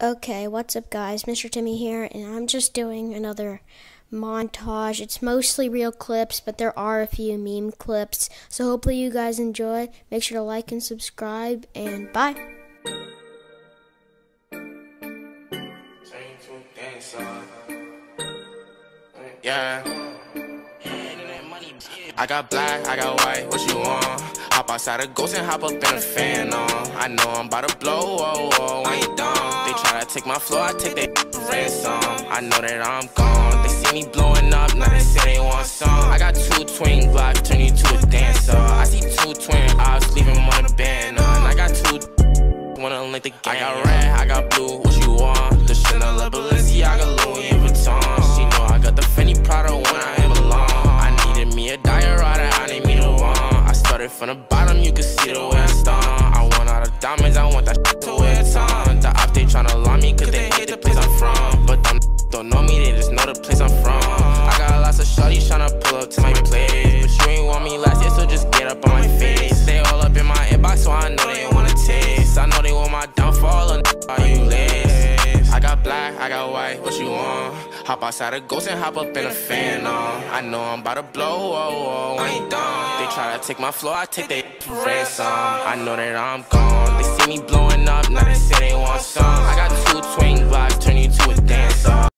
Okay, what's up guys? Mr. Timmy here, and I'm just doing another montage. It's mostly real clips, but there are a few meme clips. So hopefully you guys enjoy. Make sure to like and subscribe, and bye. Yeah. I got black, I got white, what you want? Hop outside a ghost and hop up in a fan on. I know I'm about to blow, whoa, whoa, I ain't dumb. They try to take my flow, I take their ransom. I know that I'm gone, they see me blowing up, now they say they want some. I got two twin Glocks, turn you to a dancer. I see two twin ops, leaving one a band on. I got two, wanna link the game. I got red, I got blue, what you want? The Chanel, Balenciaga, Louis Vuitton. She know I got the Fendi Prada when I belong. I needed me a diorata, I need me the one. I started from the bottom, you can see the way I stung. I want all the diamonds, I want that shit to wear a ton. The op, they tryna alarm me, cause they hate the place I'm from. But them don't know me, they just know the place I'm from. I got lots of shorties tryna pull up to my place, but you ain't want me last year, so just get up on my face. They all up in my inbox, so I know they wanna taste. I know they want my downfall, and are you lace? I got black, I got white, what you want? Hop outside a ghost and hop up in a fan on. I know I'm about to blow, whoa, whoa, I ain't dumb. They try to take my flow, I take their ransom. I know that I'm gone, they see me blowing up, now they say they want some. I got two twin Glocks, turn you to a dancer.